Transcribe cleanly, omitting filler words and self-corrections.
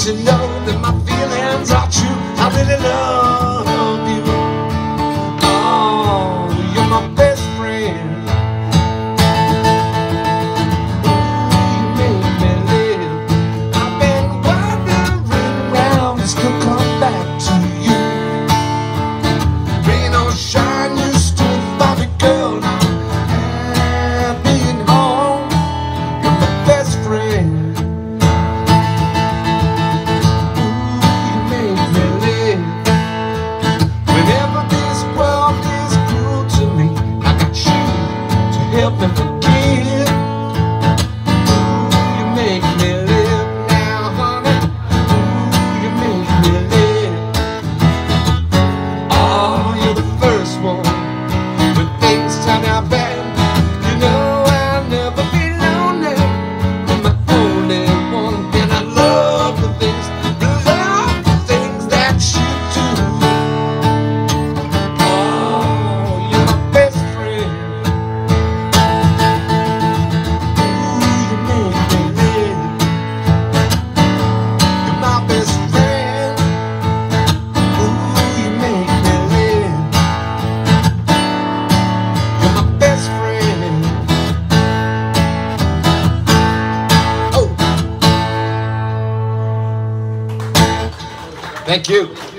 you know that my feelings are true. I really love you. Oh, you're my best friend. You make me live. I've been wandering around, still come back to you. Rain or shine, you stood by me, girl. Now happy and home. You're my best friend. Help me forgive. Ooh, you make me live now, honey. Ooh, you make me live. Oh, you're the first one when things turn out bad. You know I'll never be lonely. You're my only one, and I love the things that you do. Oh, you're my best friend. Thank you.